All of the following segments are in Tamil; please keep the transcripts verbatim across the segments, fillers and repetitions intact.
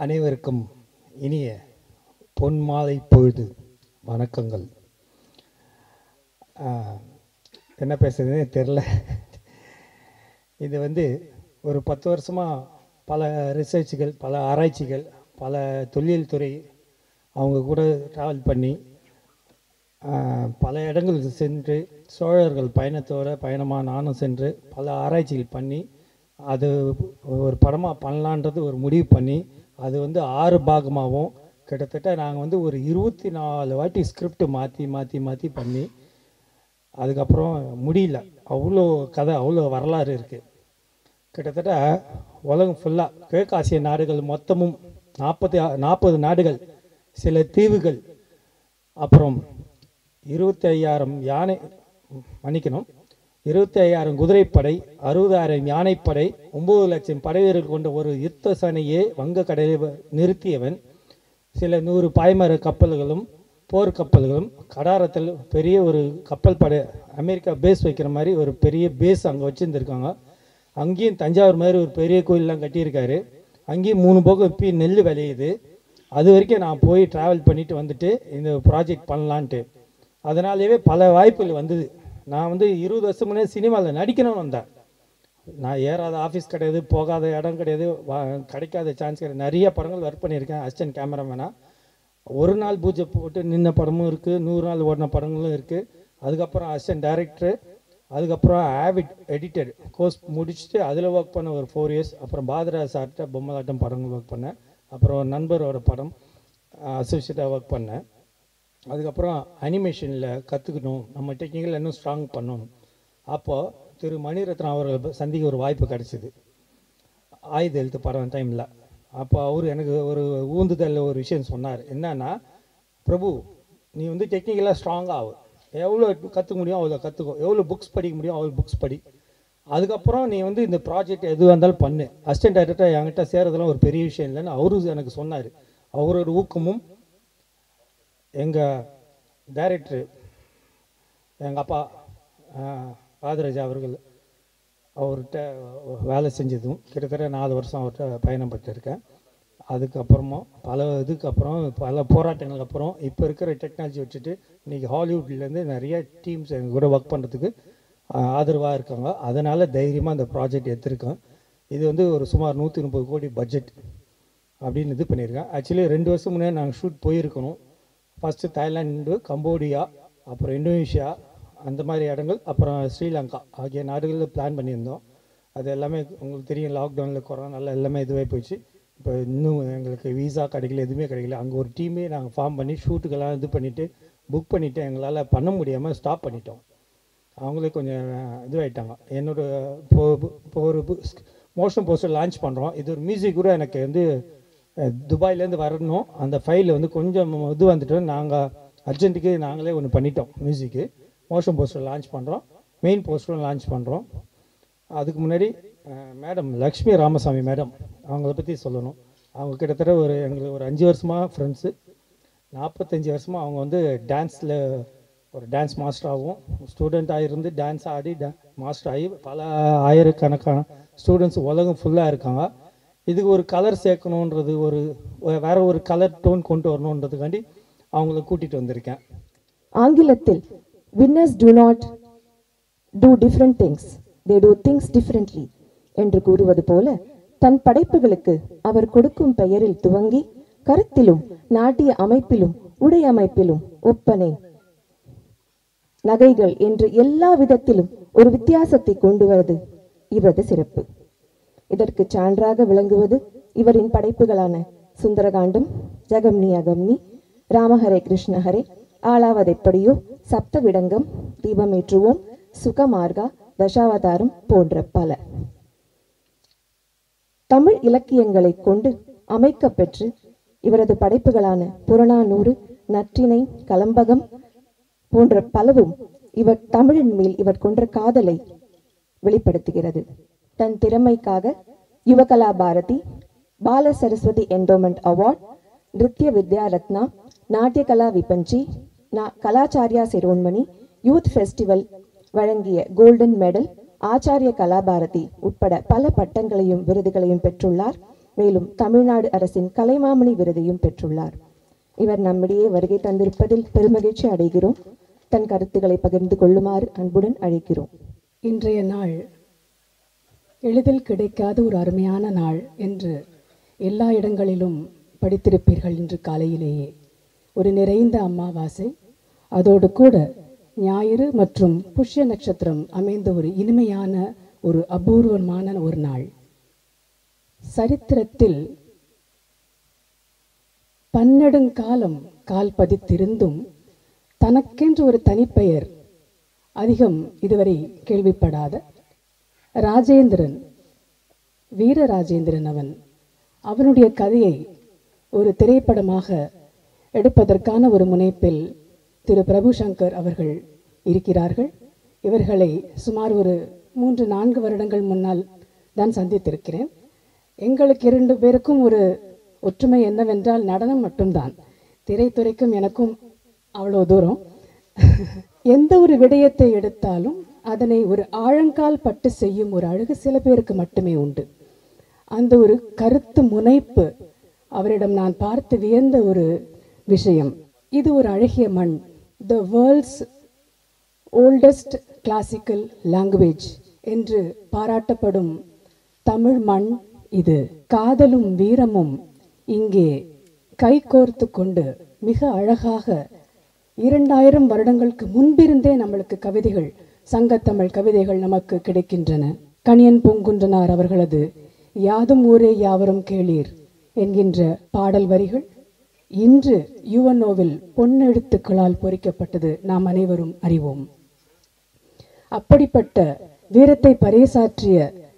அனைவருக்கும் இனிய பொன்மாலை பொழுது வணக்கங்கள். என்ன பேசுறதுன்னு தெரில. இது வந்து ஒரு பத்து வருஷமாக பல ரிசர்ச்சுகள், பல ஆராய்ச்சிகள், பல தொழில் துறை அவங்க கூட ட்ராவல் பண்ணி பல இடங்களுக்கு சென்று சோழர்கள் பயணத்தோட பயணமாக நானும் சென்று பல ஆராய்ச்சிகள் பண்ணி அது ஒரு படமாக பண்ணலான்றது ஒரு முடிவு பண்ணி அது வந்து ஆறு பாகமாகவும் கிட்டத்தட்ட நாங்கள் வந்து ஒரு இருபத்தி நாலு வாட்டி ஸ்கிரிப்ட் மாற்றி மாற்றி மாற்றி பண்ணி அதுக்கப்புறம் முடியல. அவ்வளோ கதை, அவ்வளோ வரலாறு இருக்குது. கிட்டத்தட்ட உலகம் ஃபுல்லாக கிழக்காசிய நாடுகள் மொத்தமும் நாற்பத்தி நாற்பது நாடுகள், சில தீவுகள், அப்புறம் இருபத்தி ஐயாயிரம் யானை மன்னிக்கணும் இருபத்தி ஐயாயிரம் குதிரைப்படை, அறுபதாயிரம் யானைப்படை, ஒம்பது லட்சம் படை வீரர்கள் கொண்ட ஒரு யுத்த சனையே வங்க கடலில் நிறுத்தியவன். சில நூறு பாய்மர கப்பல்களும் போர் கப்பல்களும் கடாரத்தில் பெரிய ஒரு கப்பல் படை, அமெரிக்கா பேஸ் வைக்கிற மாதிரி ஒரு பெரிய பேஸ் அங்கே வச்சுருந்துருக்காங்க. அங்கேயும் தஞ்சாவூர் மாதிரி ஒரு பெரிய கோயிலெலாம் கட்டியிருக்காரு. அங்கேயும் மூணு போகம் இப்போ நெல் விளையுது. அது வரைக்கும் நான் போய் ட்ராவல் பண்ணிவிட்டு வந்துட்டு இந்த ப்ராஜெக்ட் பண்ணலான்ட்டு. அதனாலேயே பல வாய்ப்புகள் வந்தது. நான் வந்து இருபது வருஷம் முன்னே சினிமாவில் நடிக்கணும்னு வந்தேன். நான் ஏறாத ஆஃபீஸ் கிடையாது, போகாத இடம் கிடையாது, கிடைக்காத சான்ஸ் கிடையாது. நிறைய படங்கள் ஒர்க் பண்ணியிருக்கேன் அசிஸ்டன்ட் கேமராமேனாக. ஒரு நாள் பூஜை போட்டு நின்ன படமும் இருக்குது, நூறு நாள் ஓடின படங்களும் இருக்குது. அதுக்கப்புறம் அசிஸ்டன்ட் டைரக்டரு, அதுக்கப்புறம் ஆவிட் எடிட்டர் கோர்ஸ் முடிச்சுட்டு அதில் ஒர்க் பண்ண ஒரு ஃபோர் இயர்ஸ். அப்புறம் பாதராஜ் சார்கிட்ட பொம்மலாட்டம் படங்கள் ஒர்க் பண்ணேன். அப்புறம் நண்பரோட படம் அசோசியேட்டாக ஒர்க் பண்ணேன். அதுக்கப்புறம் அனிமேஷனில் கற்றுக்கணும், நம்ம டெக்னிக்கல் இன்னும் ஸ்ட்ராங் பண்ணணும். அப்போது திரு மணிரத்னம் அவர்கள் சந்திக்க ஒரு வாய்ப்பு கிடச்சிது ஆயுத எழுத்து படம் டைமில். அப்போ அவர் எனக்கு ஒரு ஊந்துதல் ஒரு விஷயம் சொன்னார். என்னன்னா, பிரபு நீ வந்து டெக்னிக்கலாக ஸ்ட்ராங்காக ஆகும், எவ்வளோ கற்றுக்க முடியும் அவ்வளோ கற்றுக்கோ, எவ்வளோ புக்ஸ் படிக்க முடியும் அவ்வளோ புக்ஸ் படி, அதுக்கப்புறம் நீ வந்து இந்த ப்ராஜெக்ட் எதுவாக இருந்தாலும் பண்ணு, அசிஸ்டன்ட் டைரக்டர் என்கிட்ட சேரதெல்லாம் ஒரு பெரிய விஷயம் இல்லைன்னு அவரு எனக்கு சொன்னார். அவரோட ஊக்கமும் எங்கள் டைரக்டரு எங்கள் அப்பா பாதராஜா அவர்கள் அவர்கிட்ட வேலை செஞ்சதும் கிட்டத்தட்ட நாலு வருஷம் அவர்கிட்ட பயணப்பட்டிருக்கேன். அதுக்கப்புறமா பல இதுக்கு அப்புறம் பல போராட்டங்களுக்கு அப்புறம் இப்போ இருக்கிற டெக்னாலஜி வச்சுட்டு இன்றைக்கி ஹாலிவுட்லேருந்து நிறைய டீம்ஸ் எங்கள் கூட ஒர்க் பண்ணுறதுக்கு ஆதரவாக இருக்காங்க. அதனால் தைரியமாக அந்த ப்ராஜெக்ட் எடுத்திருக்கேன். இது வந்து ஒரு சுமார் நூற்றி முப்பது கோடி பட்ஜெட் அப்படின்னு இது பண்ணியிருக்கேன். ஆக்சுவலி ரெண்டு வருஷம் முன்னே நாங்கள் ஷூட் போயிருக்கணும். ஃபஸ்ட்டு தாய்லாந்து, கம்போடியா, அப்புறம் இந்தோனேஷியா, அந்த மாதிரி இடங்கள், அப்புறம் ஸ்ரீலங்கா ஆகிய நாடுகளில் பிளான் பண்ணியிருந்தோம். அது எல்லாமே உங்களுக்கு தெரியும், லாக்டவுனில் கொரோனாவில் எல்லாமே இதுவாகி போயிடுச்சு. இப்போ இன்னும் எங்களுக்கு வீசா கிடைக்கல, எதுவுமே கிடைக்கல. அங்கே ஒரு டீமே நாங்கள் ஃபார்ம் பண்ணி ஷூட்டுக்கெல்லாம் இது பண்ணிவிட்டு புக் பண்ணிவிட்டு எங்களால் பண்ண முடியாமல் ஸ்டாப் பண்ணிட்டோம். அவங்களே கொஞ்சம் இதுவாகிட்டாங்க. என்னோடய இப்போ இப்போ ஒரு மோஷன் போஸ்டர் லான்ச் பண்ணுறோம். இது ஒரு மியூசிக் கூட எனக்கு வந்து துபாயிலேருந்து வரணும். அந்த ஃபைலில் வந்து கொஞ்சம் இது வந்துட்டு நாங்கள் அர்ஜென்ட்டுக்கு நாங்களே ஒன்று பண்ணிட்டோம். மியூசிக்கு மோஷன் போஸ்டர் லான்ச் பண்ணுறோம், மெயின் போஸ்டரும் லான்ச் பண்ணுறோம். அதுக்கு முன்னாடி மேடம் லக்ஷ்மி ராமசாமி மேடம் அவங்கள பற்றி சொல்லணும். அவங்க கிட்டத்தட்ட ஒரு எங்களுக்கு ஒரு அஞ்சு வருஷமாக ஃப்ரெண்ட்ஸு. நாற்பத்தஞ்சு வருஷமாக அவங்க வந்து டான்ஸில் ஒரு டான்ஸ் மாஸ்டராகவும் ஸ்டூடெண்ட்டாக இருந்து டான்ஸ் ஆடி டா மாஸ்டர் ஆகி பல ஆயிரக்கணக்கான ஸ்டூடெண்ட்ஸ் உலகம் ஃபுல்லாக இருக்காங்க. இதுக்கு ஒரு கலர் சேர்க்கணுன்றது, ஒரு வேற ஒரு கலர் டோன் கொண்டு வரணுன்றதுக்காண்டி அவங்கள கூட்டிகிட்டு வந்திருக்கேன். ஆங்கிலத்தில் winners do not do different things, they do things differently என்று கூறுவது போல தன் படைப்புகளுக்கு அவர் கொடுக்கும் பெயரில் துவங்கி கருத்திலும் நாட்டிய அமைப்பிலும் உடை அமைப்பிலும் ஒப்பனை நகைகள் என்று எல்லா விதத்திலும் ஒரு வித்தியாசத்தை கொண்டு வருவது இவரது சிறப்பு. இதற்கு சான்றாக விளங்குவது இவரின் படைப்புகளான சுந்தரகாண்டம், ஜகம்னி அகம்னி, ராமஹரே கிருஷ்ணஹரே, ஆளாவதெப்படியோ, சப்தவிடங்கம், தீபமேற்றுவோம், சுகமார்கா, தசாவதாரம் போன்ற பல. தமிழ் இலக்கியங்களை கொண்டு அமைக்கப்பெற்று இவரது படைப்புகளான புறநானூறு, நற்றிணை, கலம்பகம் போன்ற பலவும் இவர் தமிழின் மேல் இவர் கொன்ற காதலை வெளிப்படுத்துகிறது. தன் திறமைக்காக Yuvakala Bharathi, Bala Saraswathi endowment award, Nritya Vidya Ratna, Natya Kala Vipanchi, Kalacharya Shiromani, youth festival வழங்கிய கோல்டன் மெடல், ஆச்சாரிய கலாபாரதி உட்பட பல பட்டங்களையும் விருதுகளையும் பெற்றுள்ளார். மேலும் தமிழ்நாடு அரசின் கலைமாமணி விருதையும் பெற்றுள்ளார். இவர் நம்மிடையே வருகை தந்திருப்பதில் பெருமகிழ்ச்சி அடைகிறோம். தன் கருத்துக்களை பகிர்ந்து கொள்ளுமாறு அன்புடன் அழைக்கிறோம். இன்றைய நாள் எளிதில் கிடைக்காத ஒரு அருமையான நாள் என்று எல்லா இடங்களிலும் படித்திருப்பீர்கள். இன்று காலையிலேயே ஒரு நிறைந்த அமாவாசை, அதோடு கூட ஞாயிறு மற்றும் புஷ்ய நட்சத்திரம் அமைந்த ஒரு இனிமையான ஒரு அபூர்வமான ஒரு நாள். சரித்திரத்தில் பன்னெடுங்காலம் கால் பதித்திருந்தும் தனக்கென்று ஒரு தனிப்பெயர் அதிகம் இதுவரை கேள்விப்படாத ராஜேந்திரன், வீர ராஜேந்திரன் அவன் அவனுடைய கதையை ஒரு திரைப்படமாக எடுப்பதற்கான ஒரு முனைப்பில் திரு பிரபு சங்கர் அவர்கள் இருக்கிறார்கள். இவர்களை சுமார் ஒரு மூன்று நான்கு வருடங்கள் முன்னால் தான் சந்தித்திருக்கிறேன். எங்களுக்கு இரண்டு பேருக்கும் ஒரு ஒற்றுமை என்னவென்றால் நடனம் மட்டும்தான். திரைத்துறைக்கும் எனக்கும் அவ்வளோ தூரம். எந்த ஒரு விடயத்தை எடுத்தாலும் அதனை ஒரு ஆழங்கால் பட்டு செய்யும் ஒரு அழகு சில பேருக்கு மட்டுமே உண்டு. அந்த ஒரு கருத்து முனைப்பு அவரிடம் நான் பார்த்து வியந்த ஒரு விஷயம். இது ஒரு அழகிய மண், the world's oldest classical language என்று பாராட்டப்படும் தமிழ் மண் இது. காதலும் வீரமும் இங்கே கைகோர்த்து கொண்டு மிக அழகாக இரண்டாயிரம் வருடங்களுக்கு முன்பிருந்தே நம்மளுக்கு கவிதைகள், சங்கத்தமிழ் கவிதைகள் நமக்கு கிடைக்கின்றன. கணியன் பூங்குன்றனார் அவர்களது யாதும் ஊரே யாவரும் கேளீர் என்கின்ற பாடல் வரிகள் இன்று யுஎன்ஓவில் பொன்னெழுத்துக்களால் பொறிக்கப்பட்டது நாம் அனைவரும் அறிவோம். அப்படிப்பட்ட வீரத்தை பறைசாற்றிய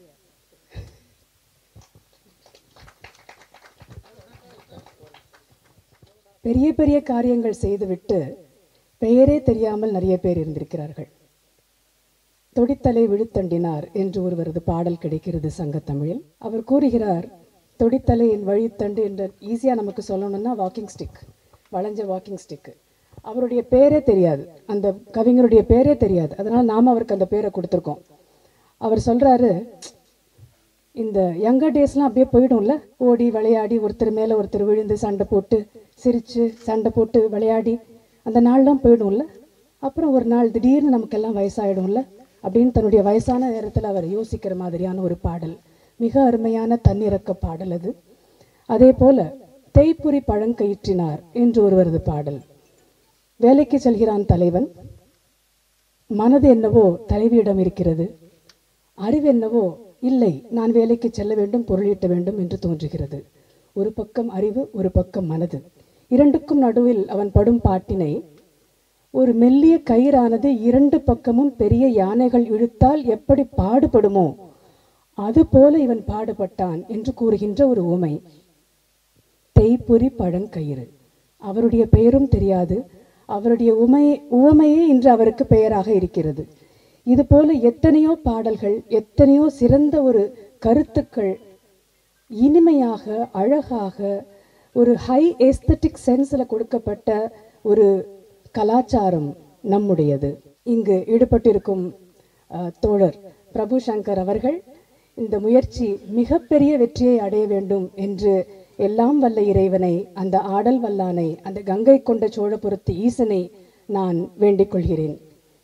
பெரிய பெரிய காரியங்கள் செய்துவிட்டு பெயரே தெரியாமல் நிறைய பேர் இருந்திருக்கிறார்கள். தொடித்தலை விழுத்தண்டினார் என்று ஒருவரது பாடல் கிடைக்கிறது சங்கத்தமிழில். அவர் கூறுகிறார், தொடித்தலை என் வழித்தண்டு என்ற ஈஸியாக நமக்கு சொல்லணும்னா வாக்கிங் ஸ்டிக், வளைஞ்ச வாக்கிங் ஸ்டிக்கு. அவருடைய பேரே தெரியாது, அந்த கவிஞருடைய பேரே தெரியாது. அதனால் நாம் அவருக்கு அந்த பேரை கொடுத்துருக்கோம். அவர் சொல்கிறாரு, இந்த யங்கர் டேஸ்லாம் அப்படியே போயிடும்ல, ஓடி விளையாடி ஒருத்தர் மேலே ஒருத்தர் விழுந்து சண்டை போட்டு சிரித்து சண்டை போட்டு விளையாடி அந்த நாள்லாம் போயிடும்ல. அப்புறம் ஒரு நாள் திடீர்னு நமக்கெல்லாம் வயசாகிடும்ல அப்படின்னு தன்னுடைய வயசான நேரத்தில் அவர் யோசிக்கிற மாதிரியான ஒரு பாடல். மிக அருமையான தன்னிறக்க பாடல் அது. அதே போல தேய்ப்புரி பழங்கயிற்றினார் என்று ஒருவரது பாடல். வேலைக்கு செல்கிறான் தலைவன், மனது என்னவோ தலைவியிடம் இருக்கிறது, அறிவு என்னவோ இல்லை, நான் வேலைக்கு செல்ல வேண்டும், பொருளீட்ட வேண்டும் என்று தோன்றுகிறது. ஒரு பக்கம் அறிவு, ஒரு பக்கம் மனது. இரண்டுக்கும் நடுவில் அவன் படும் பாட்டினை, ஒரு மெல்லிய கயிறானது இரண்டு பக்கமும் பெரிய யானைகள் இழுத்தால் எப்படி பாடுபடுமோ அதுபோல இவன் பாடுபட்டான் என்று கூறுகின்ற ஒரு உமை. தேய்ப்புரி பழங்கயிறு, அவருடைய பெயரும் தெரியாது, அவருடைய உமை உவமையே இன்று அவருக்கு பெயராக இருக்கிறது. இது போல எத்தனையோ பாடல்கள், எத்தனையோ சிறந்த ஒரு கருத்துக்கள் இனிமையாக அழகாக ஒரு ஹை எஸ்தட்டிக் சென்ஸில் கொடுக்கப்பட்ட ஒரு கலாச்சாரம் நம்முடையது. இங்கு ஈடுபட்டிருக்கும் தோழர் பிரபு சங்கர் அவர்கள் இந்த முயற்சி மிகப்பெரிய வெற்றியை அடைய வேண்டும் என்று எல்லாம் வல்ல இறைவனை, அந்த ஆடல் வல்லானை, அந்த கங்கை கொண்ட சோழபுரத்து ஈசனை நான் வேண்டிக் கொள்கிறேன்.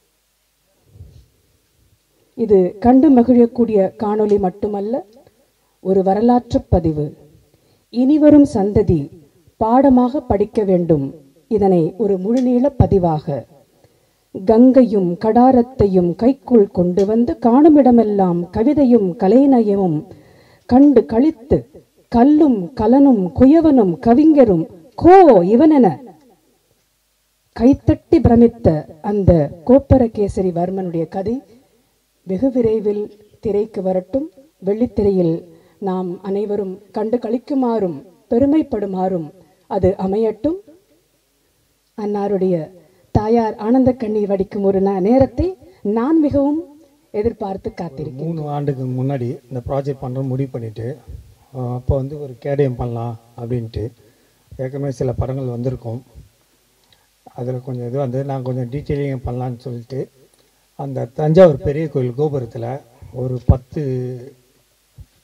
இது கண்டு மகிழக்கூடிய காணொளி மட்டுமல்ல, ஒரு வரலாற்று பதிவு. இனிவரும் சந்ததி பாடமாக படிக்க வேண்டும். இதனை ஒரு முழுநீள பதிவாக கங்கையும் கடாரத்தையும் கைக்குள் கொண்டு வந்து காணுமிடமெல்லாம் கவிதையும் கலைநயமும் கண்டு கழித்து கல்லும் கலனும் குயவனும் கவிஞரும் கோ இவனென கைத்தட்டி பிரமித்த அந்த கோப்பரகேசரி வர்மனுடைய கதை வெகு விரைவில் திரைக்கு வரட்டும். வெள்ளித்திரையில் நாம் அனைவரும் கண்டு கழிக்குமாறும் பெருமைப்படுமாறும் அது அமையட்டும். அன்னாருடைய தாயார் ஆனந்த கண்ணீர் வடிக்கும் ஒரு நேரத்தை நான் மிகவும் எதிர்பார்த்து காத்திருக்கேன். மூணு ஆண்டுக்கு முன்னாடி இந்த ப்ராஜெக்ட் பண்ணுற முடிவு பண்ணிவிட்டு அப்போ வந்து ஒரு கேடயம் பண்ணலாம் அப்படின்ட்டு ஏற்கனவே சில படங்கள் வந்திருக்கும். அதில் கொஞ்சம் இது வந்து நான் கொஞ்சம் டீட்டெயிலிங் பண்ணலான்னு சொல்லிட்டு அந்த தஞ்சாவூர் பெரிய கோயில் கோபுரத்தில் ஒரு பத்து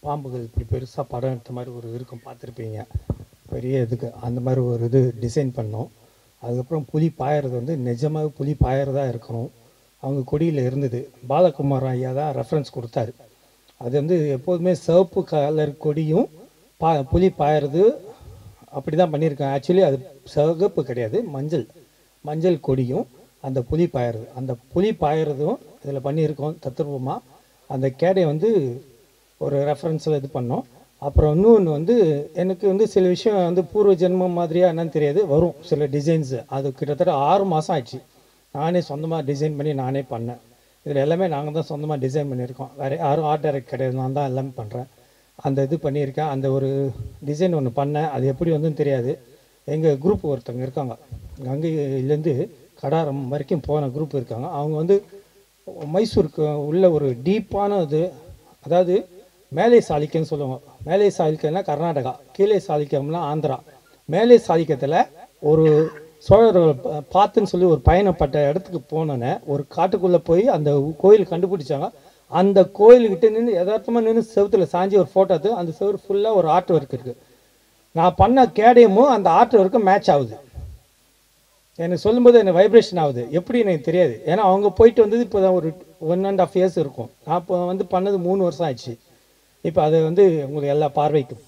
பாம்புகள் இப்படி பெருசாக படம் எடுத்த மாதிரி ஒரு இருக்கும், பார்த்துருப்பீங்க. பெரிய இதுக்கு அந்த மாதிரி ஒரு இது டிசைன் பண்ணோம். அதுக்கப்புறம் புலி பாயறது வந்து நிஜமாக புலி பாயறதா இருக்கணும். அவங்க கொடியில் இருந்தது. பாலகுமார் ஐயா தான் ரெஃபரன்ஸ் கொடுத்தாரு. அது வந்து எப்போதுமே சிவப்பு கலர் கொடியும் பா புலி பாயறது அப்படி தான் பண்ணியிருக்கேன். ஆக்சுவலி அது சிவப்பு கிடையாது, மஞ்சள் மஞ்சள் கொடியும் அந்த புலி பாயறது, அந்த புலி பாயறதும் இதில் பண்ணியிருக்கோம் தத்ரூபமாக. அந்த கேடை வந்து ஒரு ரெஃபரன்ஸில் இது பண்ணோம். அப்புறம் இன்னொன்று வந்து எனக்கு வந்து சில விஷயம் வந்து பூர்வ ஜென்மம் மாதிரியாக என்னன்னு தெரியாது, வரும் சில டிசைன்ஸு. அது கிட்டத்தட்ட ஆறு மாதம் ஆயிடுச்சு. நானே சொந்தமாக டிசைன் பண்ணி நானே பண்ணேன். இதில் எல்லாமே நாங்கள் தான் சொந்தமாக டிசைன் பண்ணியிருக்கோம். வேறு யாரும் ஆர்ட் டைரக்ட் கிடையாது, நான் தான் எல்லாமே பண்ணுறேன். அந்த இது பண்ணியிருக்கேன். அந்த ஒரு டிசைன் ஒன்று பண்ணேன். அது எப்படி வந்துன்னு தெரியாது. எங்கள் குரூப் ஒருத்தவங்க இருக்காங்க, கங்கையிலேருந்து கடாரம் வரைக்கும் போன குரூப் இருக்காங்க. அவங்க வந்து மைசூருக்கு உள்ள ஒரு டீப்பான இது, அதாவது மேலே சாளுக்கியம்னு சொல்லுவாங்க. மேலே சாளுக்கியம்னா கர்நாடகா, கீழே சாளுக்கியம்னா ஆந்திரா. மேலே சாளுக்கியத்தில் ஒரு சோழர்கள் பார்த்துன்னு சொல்லி ஒரு பயணப்பட்ட இடத்துக்கு போனோன்னே ஒரு காட்டுக்குள்ளே போய் அந்த கோயில் கண்டுபிடிச்சாங்க. அந்த கோயில்கிட்ட நின்று யதார்த்தமாக நின்று செவத்தில் சாஞ்சி ஒரு ஃபோட்டோ எடுத்து, அந்த செவரு ஃபுல்லாக ஒரு ஆர்ட் ஒர்க் இருக்குது. நான் பண்ண கேடயமும் அந்த ஆர்ட் ஒர்க்கும் மேட்ச் ஆகுது. எனக்கு சொல்லும்போது எனக்கு வைப்ரேஷன் ஆகுது. எப்படி எனக்கு தெரியாது, ஏன்னா அவங்க போயிட்டு வந்தது இப்போ தான் ஒரு ஒன் அண்ட் ஆஃப் இயர்ஸ் இருக்கும். நான் இப்போ வந்து பண்ணது மூணு வருஷம் ஆயிடுச்சு. இப்போ அது வந்து உங்களுக்கு எல்லா பார்வைக்கும்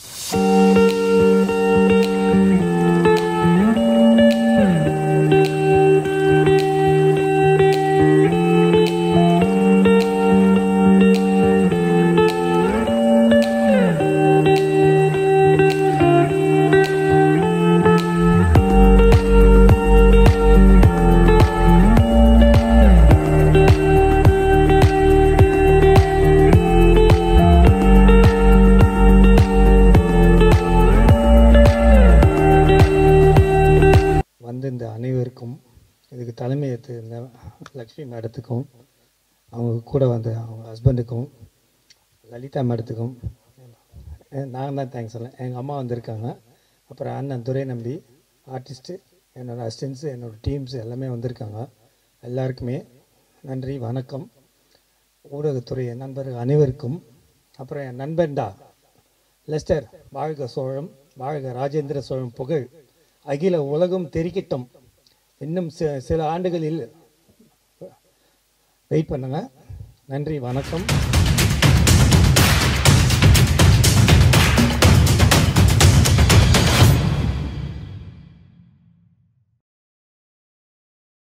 இந்த அனைவருக்கும், இதுக்கு தலைமை ஏற்று இந்த லக்ஷ்மி மேடத்துக்கும், அவங்க கூட வந்த அவங்க ஹஸ்பண்டுக்கும், லலிதா மேடத்துக்கும் நான் தான் தேங்க்ஸ் சொல்லேன். எங்கள் அம்மா வந்திருக்காங்க, அப்புறம் அண்ணன் துரை நம்பி ஆர்டிஸ்ட்டு, என்னோடய அசிஸ்டன்ஸு, என்னோடய டீம்ஸ் எல்லாமே வந்திருக்காங்க. எல்லாருக்குமே நன்றி, வணக்கம். ஊடகத்துறை நண்பர்கள் அனைவருக்கும், அப்புறம் என் நண்பன்டா லெஸ்டர், வாழ்க சோழம், வாழ்க ராஜேந்திர சோழன் புகழ் அகில உலகம் தெரிக்கட்டும். இன்னும் சில ஆண்டுகளில் வெயிட் பண்ணுங்க. நன்றி, வணக்கம்.